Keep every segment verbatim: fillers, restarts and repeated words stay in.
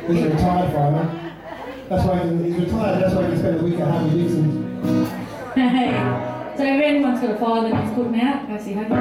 He's a retired fireman. That's why he, he's retired, that's why he can spend a week at Harvey Dicksons. Hey, so if anyone's got a fire that he's putting out, go see Harvey.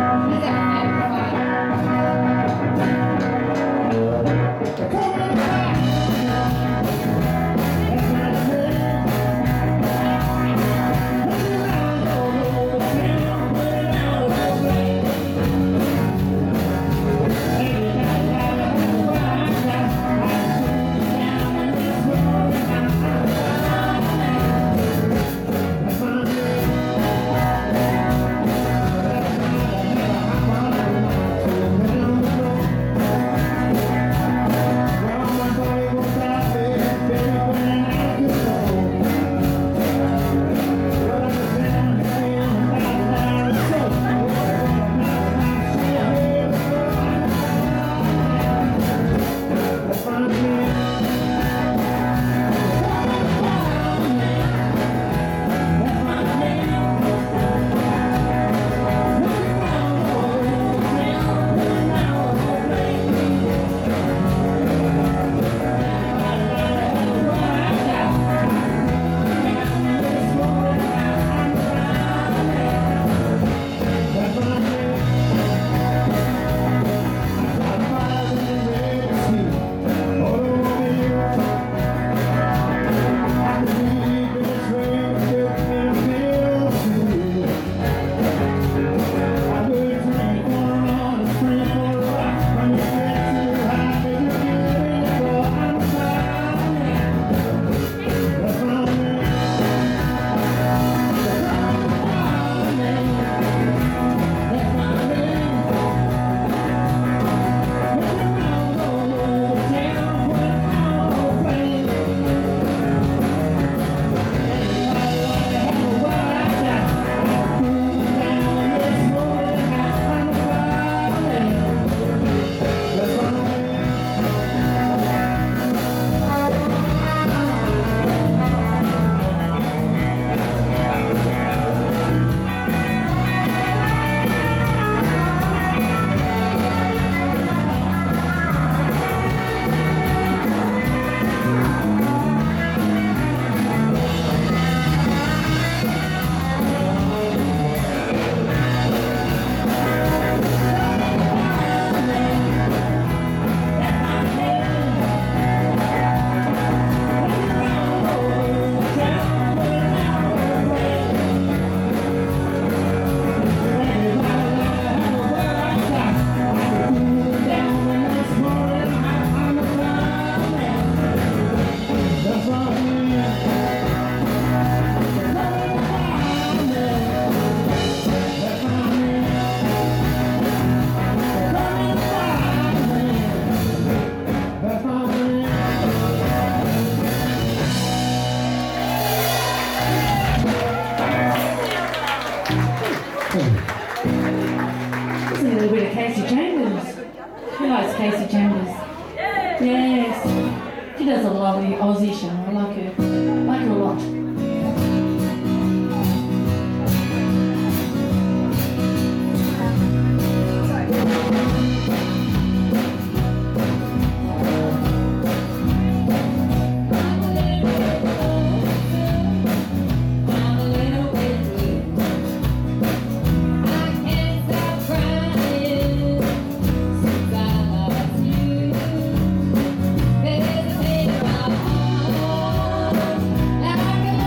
Yes, she does a lovely Aussie show. I like her. I like her a lot. Like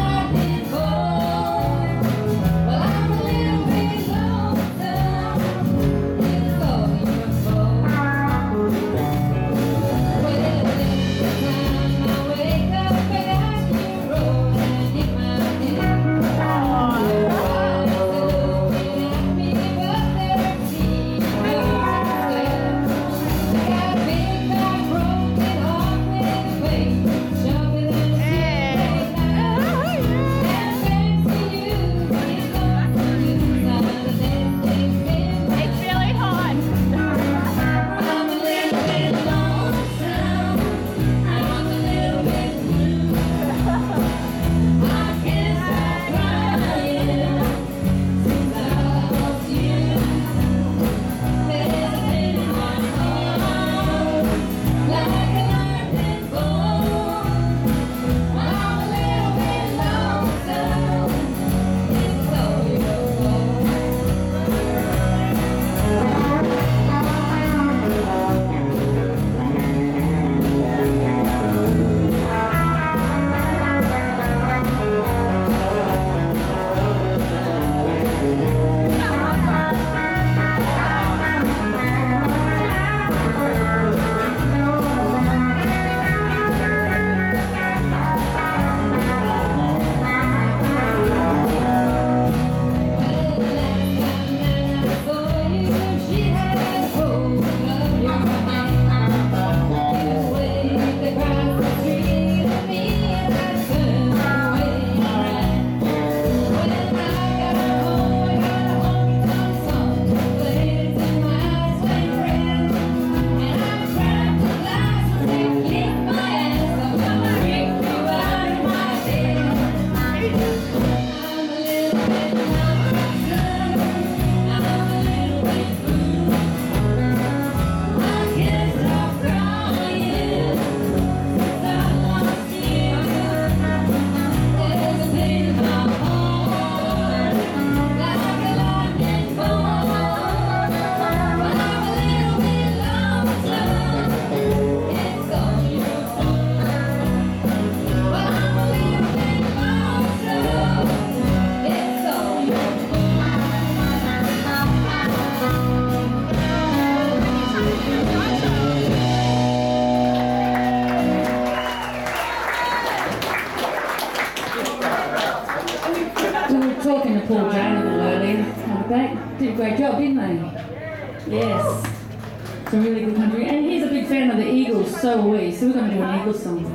they did a great job, didn't they? Yes. It's a really good country. And he's a big fan of the Eagles, so are we. So we're going to do an Eagles song.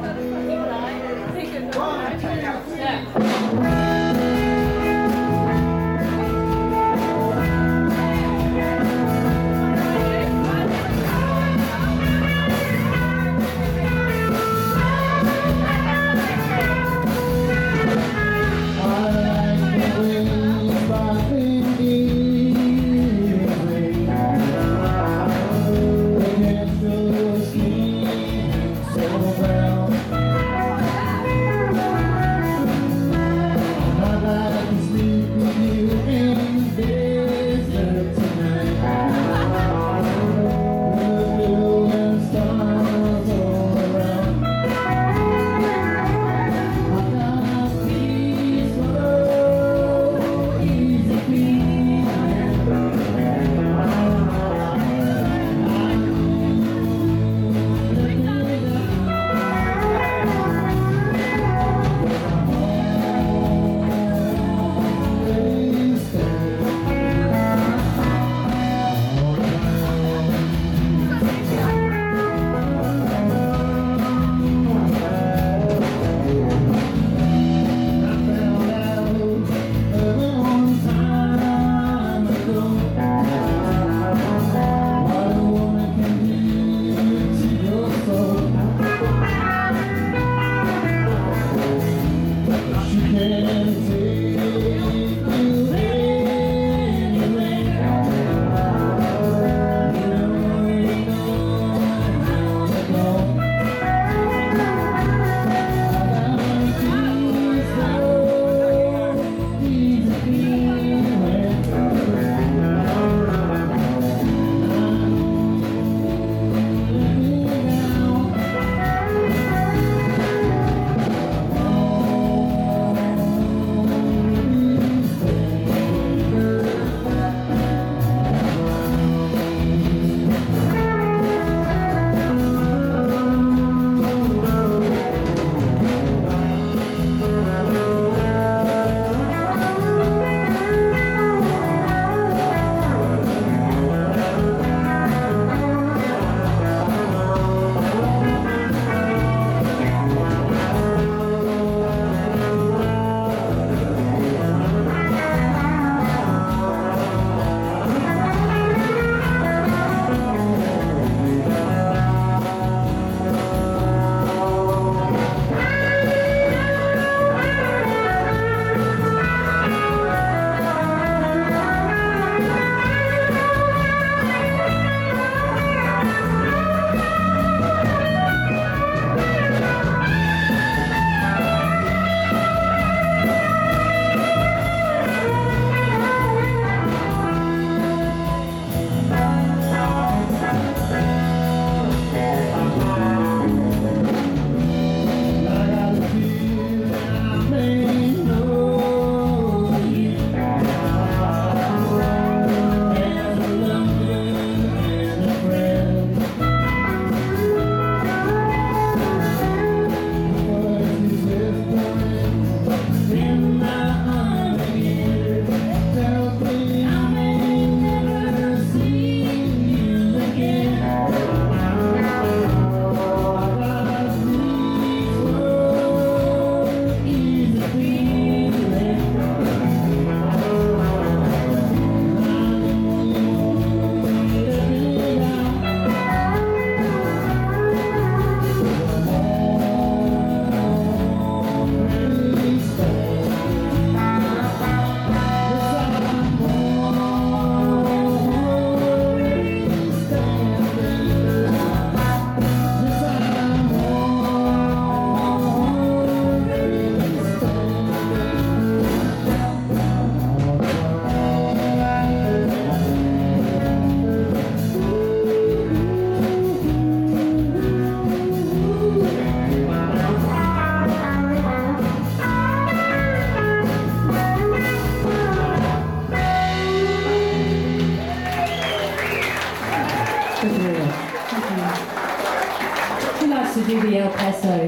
do the El Paso.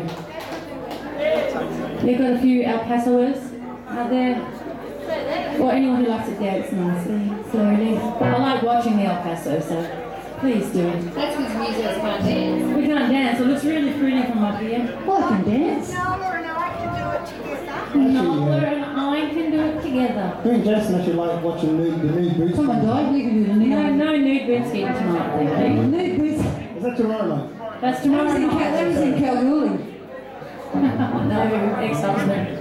You've got a few El Pasoers out there? Or anyone who likes it dance, nice. slowly. I like watching the El Paso, so please do. That's because musicians can't dance. We can't dance. It looks really pretty from up here. Well, I can dance. Nala and I can do it together. Nola and I can do it together. Me and Jason actually like watching nude, the nude boots. Come on, Dall, we can do the nude. No, no nude boots skating tonight, thank you. Nude boots. Is that tomorrow night? That's That tomorrow was in, Cal- night. that was in Kalgoorlie. No, ex-husband.